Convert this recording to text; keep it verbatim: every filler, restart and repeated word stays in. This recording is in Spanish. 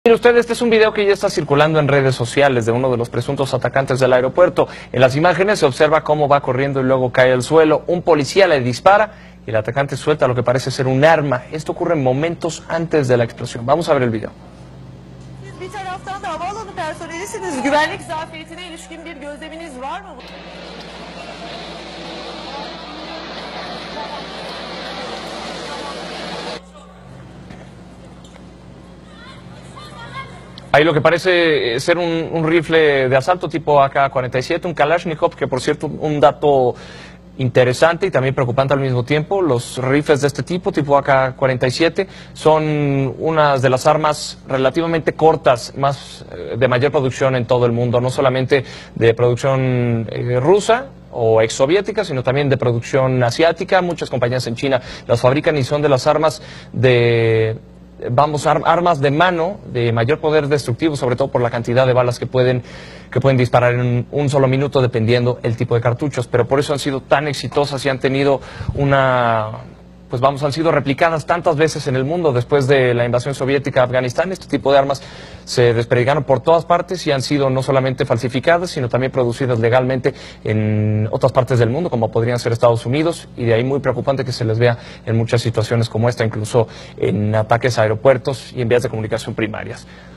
Mire usted, este es un video que ya está circulando en redes sociales de uno de los presuntos atacantes del aeropuerto. En las imágenes se observa cómo va corriendo y luego cae al suelo. Un policía le dispara y el atacante suelta lo que parece ser un arma. Esto ocurre momentos antes de la explosión. Vamos a ver el video. Bir taraftan da havaalanı personelisiniz. Güvenlik zafiyetine ilişkin bir gözleminiz var mı? Ahí lo que parece ser un, un rifle de asalto tipo A K cuarenta y siete, un Kalashnikov, que por cierto un dato interesante y también preocupante al mismo tiempo. Los rifles de este tipo, tipo A K cuarenta y siete, son unas de las armas relativamente cortas, más eh, de mayor producción en todo el mundo, no solamente de producción eh, rusa o exsoviética, sino también de producción asiática. Muchas compañías en China las fabrican y son de las armas de... vamos, ar armas de mano de mayor poder destructivo, sobre todo por la cantidad de balas que pueden, que pueden disparar en un solo minuto, dependiendo el tipo de cartuchos. Pero por eso han sido tan exitosas y han tenido una... pues vamos, han sido replicadas tantas veces en el mundo. Después de la invasión soviética a Afganistán, este tipo de armas se desperdigaron por todas partes y han sido no solamente falsificadas, sino también producidas legalmente en otras partes del mundo, como podrían ser Estados Unidos, y de ahí muy preocupante que se les vea en muchas situaciones como esta, incluso en ataques a aeropuertos y en vías de comunicación primarias.